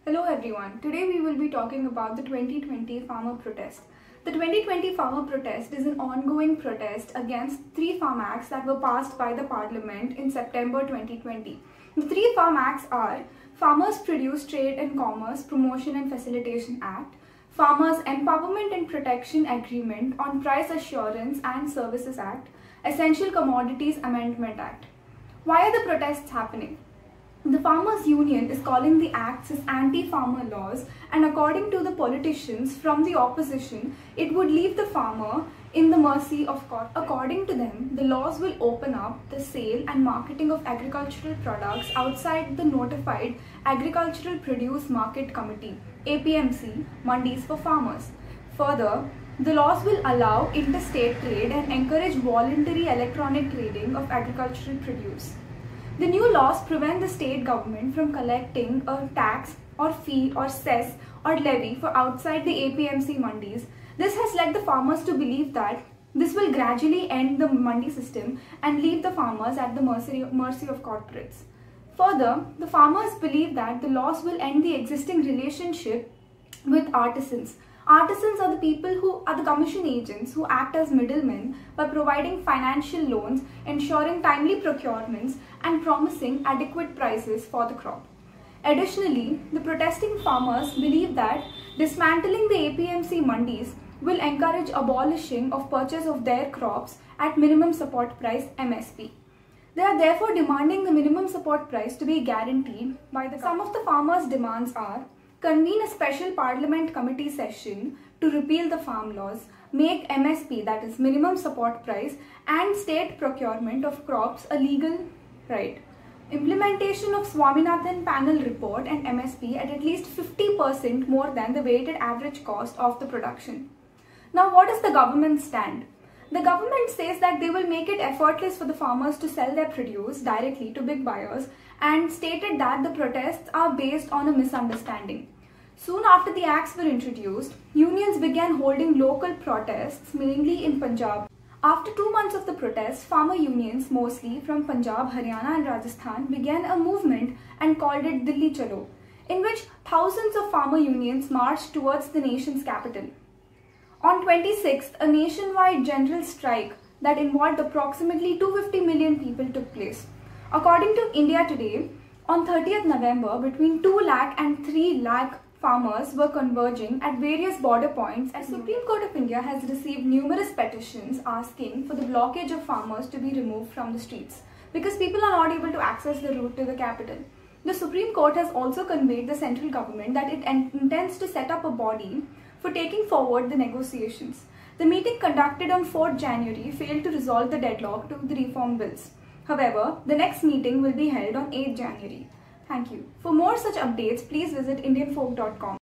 Hello everyone, today we will be talking about the 2020 farmer protest. The 2020 farmer protest is an ongoing protest against three farm acts that were passed by the parliament in September 2020. The three farm acts are Farmers Produce Trade and Commerce Promotion and Facilitation Act, Farmers Empowerment and Protection Agreement on Price Assurance and Services Act, Essential Commodities Amendment Act. Why are the protests happening? The Farmers' Union is calling the acts as anti-farmer laws, and according to the politicians from the opposition, it would leave the farmer in the mercy of court. According to them, the laws will open up the sale and marketing of agricultural products outside the notified Agricultural Produce Market Committee (APMC) mandis for farmers. Further, the laws will allow interstate trade and encourage voluntary electronic trading of agricultural produce. The new laws prevent the state government from collecting a tax or fee or cess or levy for outside the APMC mandis. This has led the farmers to believe that this will gradually end the mandi system and leave the farmers at the mercy of corporates. Further, the farmers believe that the laws will end the existing relationship with artisans. Artisans are the people who are the commission agents who act as middlemen by providing financial loans, ensuring timely procurements, and promising adequate prices for the crop. Additionally, the protesting farmers believe that dismantling the APMC mandis will encourage abolishing of purchase of their crops at minimum support price (MSP). They are therefore demanding the minimum support price to be guaranteed by the government. Some of the farmers' demands are: convene a special parliament committee session to repeal the farm laws, make MSP, that is minimum support price, and state procurement of crops a legal right. Implementation of Swaminathan panel report and MSP at least 50% more than the weighted average cost of the production. Now, what is the government's stand? The government says that they will make it effortless for the farmers to sell their produce directly to big buyers, and stated that the protests are based on a misunderstanding. Soon after the acts were introduced, unions began holding local protests, mainly in Punjab. After 2 months of the protests, farmer unions, mostly from Punjab, Haryana and Rajasthan, began a movement and called it Delhi Chalo, in which thousands of farmer unions marched towards the nation's capital. On 26th, a nationwide general strike that involved approximately 250 million people took place. According to India Today, on 30th November, between 2 lakh and 3 lakh farmers were converging at various border points, and the Supreme Court of India has received numerous petitions asking for the blockage of farmers to be removed from the streets because people are not able to access the route to the capital. The Supreme Court has also conveyed the central government that it intends to set up a body for taking forward the negotiations. The meeting conducted on 4th January failed to resolve the deadlock to the reform bills. However, the next meeting will be held on 8th January. Thank you. For more such updates, please visit indianfolk.com.